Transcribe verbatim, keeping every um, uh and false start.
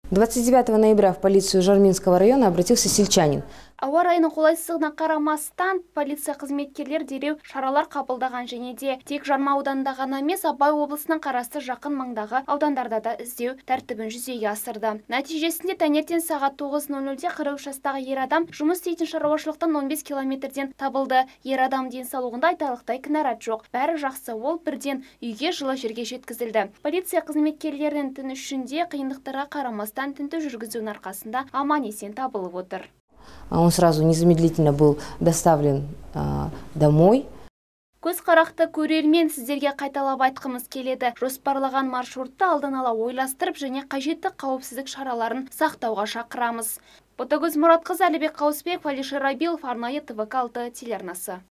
двадцать девятого ноября в полицию Жарминского района обратился сельчанин. Ауа райының қолайсыздығына қарамастан, полиция қызметкерлер дереу шаралар қабылдаған және де тек Жарма ауданында ғана емес, Абай облысының қарасты жақын маңдағы аудандарда да іздеу тәртібін жүзеге асырды. Нәтижесінде таңертең сағат тоғыз нөл нөлде қырық үш жастағы ер адам жұмыс істейтін шаруашылықтан он бес километрден табылды. Ер адам денсаулығында айтарлықтай кінәрат жоқ. Бәрі жақсы, ол бірден үйге, жылы жерге жеткізілді. Полиция қызметкерлерінің түн ішінде қиындықтарға қарамастан тінту жүргізудің арқасында аман-есен табылып отыр. Он сразу незамедлительно был доставлен а, домой. Көз қарақты көрермен, сіздерге қайталап айтқымыз келеді. Жоспарлаған маршрутты алдын ала ойластырып және қажетті қауіпсіздік шараларын сақтауға шақырамыз. Ботагөз Мұратқызы, Әлібек Қауысбек, Алишер Рабилов, арнайы Т В К алты телеарнасы.